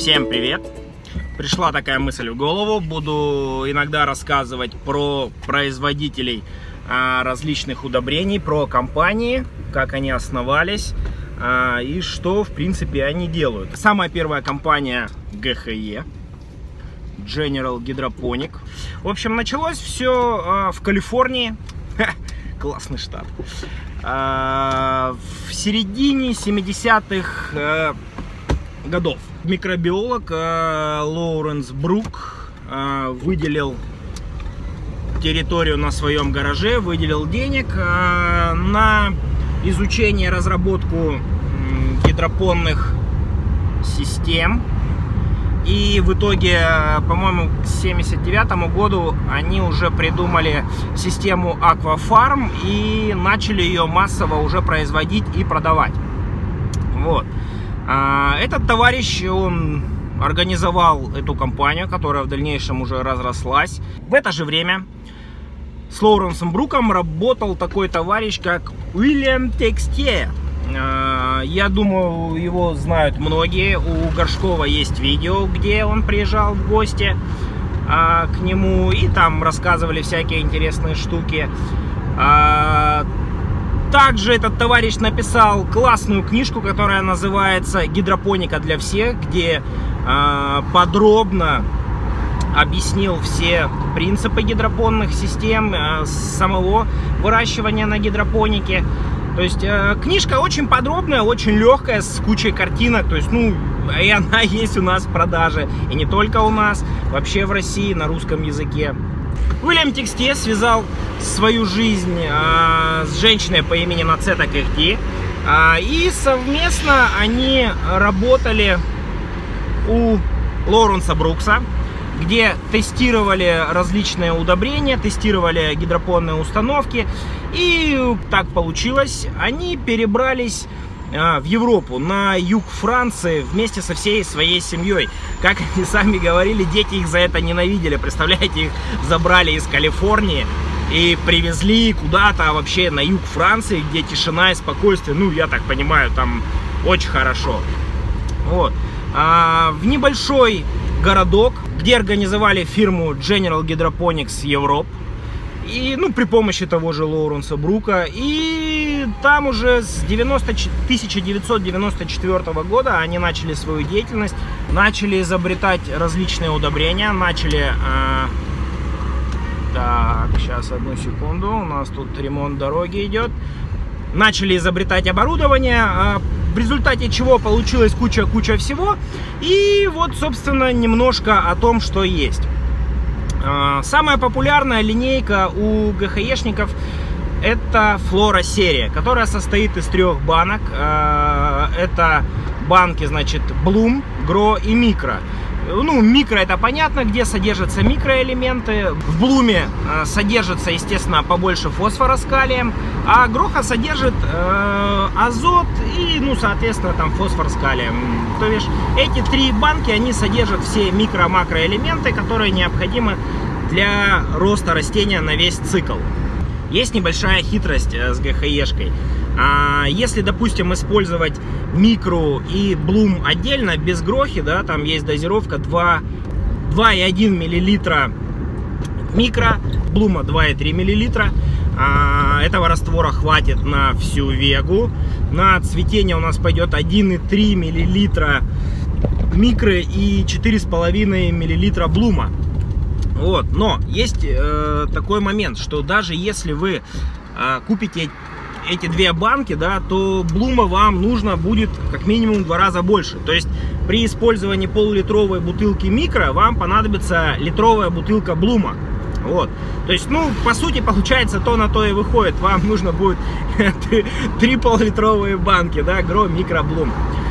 Всем привет! Пришла такая мысль в голову. Буду иногда рассказывать про производителей различных удобрений, про компании, как они основались и что, в принципе, они делают. Самая первая компания ГХЕ, General Hydroponic. В общем, началось все в Калифорнии. Классный штат. В середине 70-х годов микробиолог Лоуренс Брук выделил территорию на своем гараже, выделил денег на изучение, разработку гидропонных систем. И в итоге, по-моему, к 1979 году они уже придумали систему Aquafarm и начали ее массово уже производить и продавать. Вот. Этот товарищ, он организовал эту компанию, которая в дальнейшем уже разрослась. В это же время с Лоуренсом Бруком работал такой товарищ, как Уильям Текстье. Я думаю, его знают многие. У Горшкова есть видео, где он приезжал в гости к нему, и там рассказывали всякие интересные штуки. Также этот товарищ написал классную книжку, которая называется «Гидропоника для всех», где подробно объяснил все принципы гидропонных систем, самого выращивания на гидропонике. То есть книжка очень подробная, очень легкая, с кучей картинок. То есть, и она есть у нас в продаже. И не только у нас, вообще в России, на русском языке. Уильям Текстье связал свою жизнь с женщиной по имени Нацета Кехти. И совместно они работали у Лоуренса Брукса, где тестировали различные удобрения, тестировали гидропонные установки. И так получилось, они перебрались в Европу, на юг Франции, вместе со всей своей семьей. Как они сами говорили, дети их за это ненавидели. Представляете, их забрали из Калифорнии и привезли куда-то вообще на юг Франции, где тишина и спокойствие. Я так понимаю, там очень хорошо. Вот. В небольшой городок, где организовали фирму General Hydroponics Europe. И, при помощи того же Лоуренса Брука. И там уже с 1994 года они начали свою деятельность. Начали изобретать различные удобрения. Начали... Так, сейчас, одну секунду. У нас тут ремонт дороги идет. Начали изобретать оборудование. В результате чего получилась куча всего. И вот, собственно, немножко о том, что есть. Самая популярная линейка у ГХЕшников — это Флора серия, которая состоит из 3 банок. Это банки, значит, Bloom, Grow и Micro. Микро — это понятно, где содержатся микроэлементы. В Блуме содержится, естественно, побольше фосфора с калием, а Гроха содержит азот и, соответственно, там фосфор с калием. То есть эти 3 банки, они содержат все микро-макроэлементы, которые необходимы для роста растения на весь цикл. Есть небольшая хитрость с ГХЕшкой. Если, допустим, использовать микро и Bloom отдельно, без грохи, да, там есть дозировка 2,1 мл микро, Блума 2,3 мл. Этого раствора хватит на всю вегу. На цветение у нас пойдет 1,3 мл микро и 4,5 мл Блума. Вот. Но есть такой момент, что даже если вы купите эти 2 банки, да, то Блума вам нужно будет как минимум в 2 раза больше. То есть при использовании полулитровой бутылки микро вам понадобится литровая бутылка Блума. Вот. То есть, по сути, получается, то на то и выходит. Вам нужно будет 3 полулитровые банки, да, Grow, Micro, Bloom.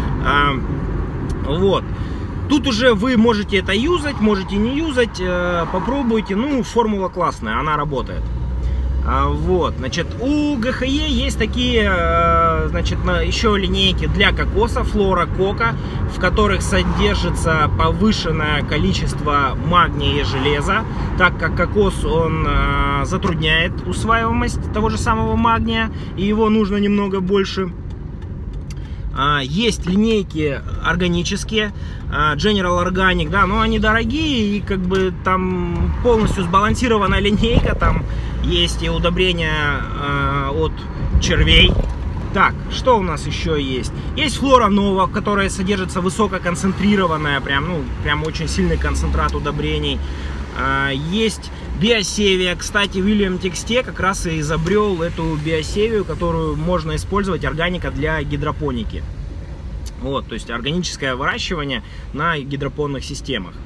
Вот. Тут уже вы можете это юзать, можете не юзать, попробуйте. Формула классная, она работает. Вот, значит, у ГХЕ есть такие, еще линейки для кокоса, Флора Кока, в которых содержится повышенное количество магния и железа, так как кокос, он затрудняет усваиваемость того же самого магния, и его нужно немного больше. Есть линейки органические, General Organic, да, но они дорогие, и как бы там полностью сбалансированная линейка, там есть и удобрения от червей. Так, что у нас еще есть? Есть Флора Нова, в которой содержится высококонцентрированная, прям очень сильный концентрат удобрений. Есть Биосевия. Кстати, William Тексте как раз и изобрел эту биосевию, которую можно использовать, органика для гидропоники. Вот, то есть органическое выращивание на гидропонных системах.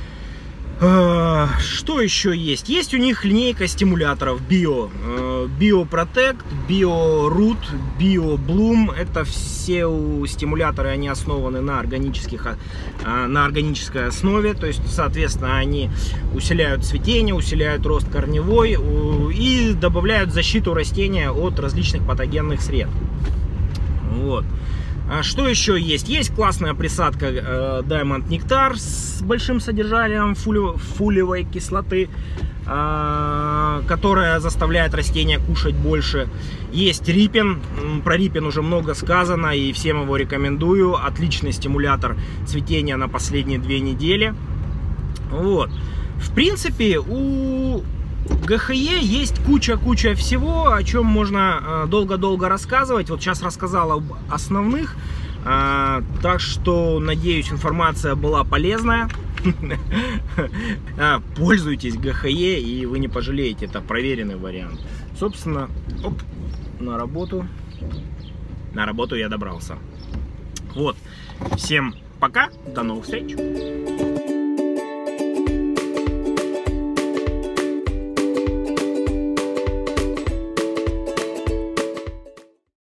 Что еще есть? Есть у них линейка стимуляторов Bio. BioProtect, BioRoot, BioBloom. Это все стимуляторы, они основаны на органической основе. То есть, соответственно, они усиляют цветение, усиляют рост корневой и добавляют защиту растения от различных патогенных сред. Вот. Что еще есть? Есть классная присадка Diamond Nectar с большим содержанием фолиевой кислоты, которая заставляет растения кушать больше. Есть Рипин. Про Рипин уже много сказано, и всем его рекомендую. Отличный стимулятор цветения на последние 2 недели. Вот. В принципе, у ГХЕ есть куча всего, о чем можно долго-долго рассказывать. Вот сейчас рассказал об основных, так что, надеюсь, информация была полезная. Пользуйтесь ГХЕ, и вы не пожалеете, это проверенный вариант. Собственно, на работу я добрался. Вот, всем пока, до новых встреч.